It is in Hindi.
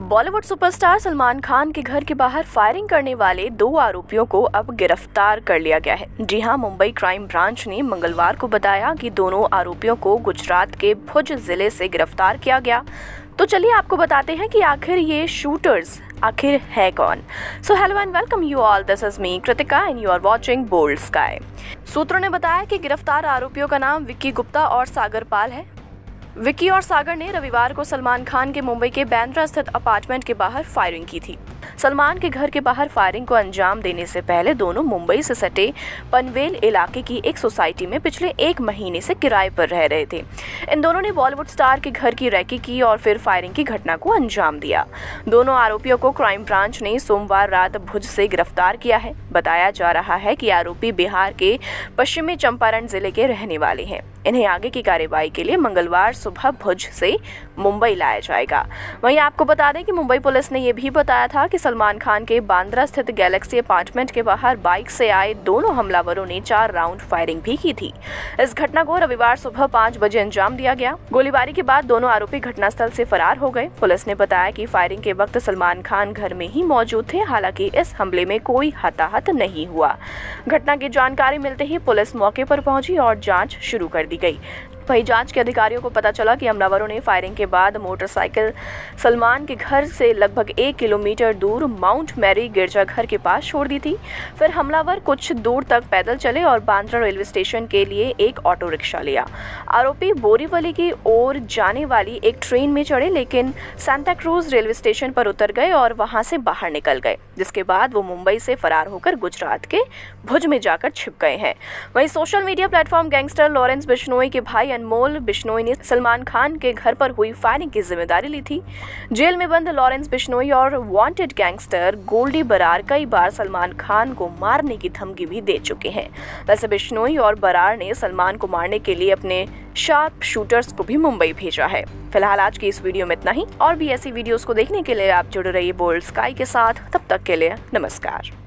बॉलीवुड सुपरस्टार सलमान खान के घर के बाहर फायरिंग करने वाले 2 आरोपियों को अब गिरफ्तार कर लिया गया है। जी हां, मुंबई क्राइम ब्रांच ने मंगलवार को बताया कि दोनों आरोपियों को गुजरात के भुज जिले से गिरफ्तार किया गया। तो चलिए आपको बताते हैं कि आखिर ये शूटर्स आखिर है कौन। So hello and welcome you all, this is me Kritika and you are watching Boldsky. सूत्रों ने बताया कि गिरफ्तार आरोपियों का नाम विक्की गुप्ता और सागर पाल है। विक्की और सागर ने रविवार को सलमान खान के मुंबई के बांद्रा स्थित अपार्टमेंट के बाहर फायरिंग की थी। सलमान के घर के बाहर फायरिंग को अंजाम देने से पहले दोनों मुंबई से सटे पनवेल इलाके की एक सोसाइटी में पिछले 1 महीने से किराए पर रह रहे थे। इन दोनों ने बॉलीवुड स्टार के घर की रैकी की और फिर फायरिंग की घटना को अंजाम दिया। दोनों आरोपियों को क्राइम ब्रांच ने सोमवार रात भुज से गिरफ्तार किया है। बताया जा रहा है कि आरोपी बिहार के पश्चिमी चंपारण जिले के रहने वाले हैं। इन्हें आगे की कार्रवाई के लिए मंगलवार सुबह भुज से मुंबई लाया जाएगा। वहीं आपको बता दें कि मुंबई पुलिस ने यह भी बताया था कि सलमान खान के बांद्रा स्थित गैलेक्सी अपार्टमेंट के बाहर बाइक से आए दोनों हमलावरों ने 4 राउंड फायरिंग भी की थी। इस घटना को रविवार सुबह 5 बजे अंजाम दिया गया। गोलीबारी के बाद दोनों आरोपी घटनास्थल से फरार हो गए। पुलिस ने बताया कि फायरिंग के वक्त सलमान खान घर में ही मौजूद थे। हालांकि इस हमले में कोई हताहत नहीं हुआ। घटना की जानकारी मिलते ही पुलिस मौके पर पहुंची और जांच शुरू कर दी गई। वहीं जांच के अधिकारियों को पता चला कि हमलावरों ने फायरिंग के बाद मोटरसाइकिल सलमान के घर से लगभग 1 किलोमीटर दूर माउंट मैरी गिरजाघर के पास छोड़ दी थी। फिर हमलावर कुछ दूर तक पैदल चले और बांद्रा रेलवे स्टेशन के लिए एक ऑटो रिक्शा लिया। आरोपी बोरीवली की ओर जाने वाली एक ट्रेन में चढ़े, लेकिन सांता क्रूज रेलवे स्टेशन पर उतर गए और वहां से बाहर निकल गए, जिसके बाद वो मुंबई से फरार होकर गुजरात के भुज में जाकर छिप गए हैं। वहीं social media platform gangster Lawrence Bishnoi के भाई अनमोल बिश्नोई ने सलमान खान के घर पर हुई फायरिंग की जिम्मेदारी ली थी। जेल में बंद लॉरेंस बिश्नोई और वांटेड गैंगस्टर गोल्डी बरार कई बार सलमान खान को मारने की धमकी भी दे चुके हैं। वैसे बिश्नोई और बरार ने सलमान को मारने के लिए अपने शार्प शूटर्स को भी मुंबई भेजा है। फिलहाल आज की इस वीडियो में इतना ही। और भी ऐसी वीडियोस को देखने के लिए आप जुड़े रहिए बोल्ड स्काई के साथ। तब तक के लिए नमस्कार।